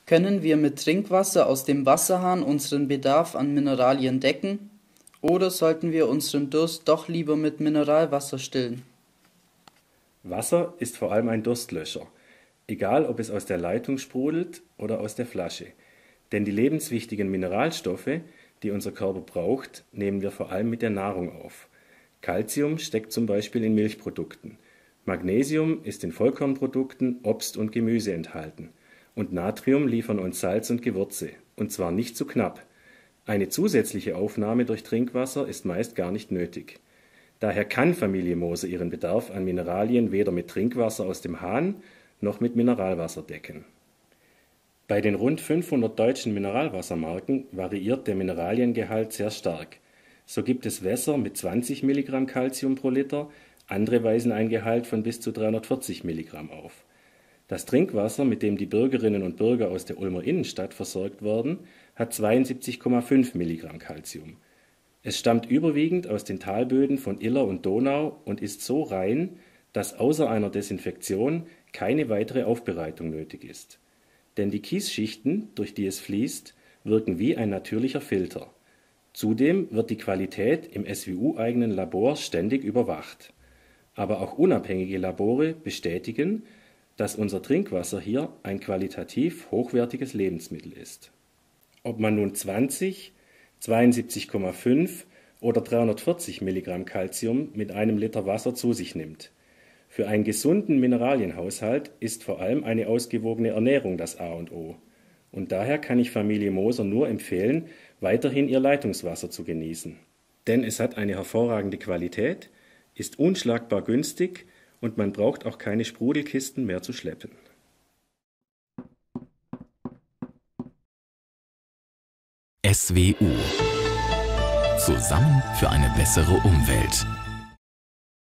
Können wir mit Trinkwasser aus dem Wasserhahn unseren Bedarf an Mineralien decken? Oder sollten wir unseren Durst doch lieber mit Mineralwasser stillen? Wasser ist vor allem ein Durstlöscher, egal ob es aus der Leitung sprudelt oder aus der Flasche. Denn die lebenswichtigen Mineralstoffe, die unser Körper braucht, nehmen wir vor allem mit der Nahrung auf. Calcium steckt zum Beispiel in Milchprodukten. Magnesium ist in Vollkornprodukten, Obst und Gemüse enthalten. Und Natrium liefern uns Salz und Gewürze, und zwar nicht zu knapp. Eine zusätzliche Aufnahme durch Trinkwasser ist meist gar nicht nötig. Daher kann Familie Moser ihren Bedarf an Mineralien weder mit Trinkwasser aus dem Hahn noch mit Mineralwasser decken. Bei den rund 500 deutschen Mineralwassermarken variiert der Mineraliengehalt sehr stark. So gibt es Wässer mit 20 Milligramm Calcium pro Liter, andere weisen ein Gehalt von bis zu 340 Milligramm auf. Das Trinkwasser, mit dem die Bürgerinnen und Bürger aus der Ulmer Innenstadt versorgt werden, hat 72,5 Milligramm Calcium. Es stammt überwiegend aus den Talböden von Iller und Donau und ist so rein, dass außer einer Desinfektion keine weitere Aufbereitung nötig ist. Denn die Kiesschichten, durch die es fließt, wirken wie ein natürlicher Filter. Zudem wird die Qualität im SWU-eigenen Labor ständig überwacht. Aber auch unabhängige Labore bestätigen, dass unser Trinkwasser hier ein qualitativ hochwertiges Lebensmittel ist. Ob man nun 20, 72,5 oder 340 Milligramm Calcium mit einem Liter Wasser zu sich nimmt. Für einen gesunden Mineralienhaushalt ist vor allem eine ausgewogene Ernährung das A und O. Und daher kann ich Familie Moser nur empfehlen, weiterhin ihr Leitungswasser zu genießen. Denn es hat eine hervorragende Qualität, ist unschlagbar günstig und man braucht auch keine Sprudelkisten mehr zu schleppen. SWU. Zusammen für eine bessere Umwelt.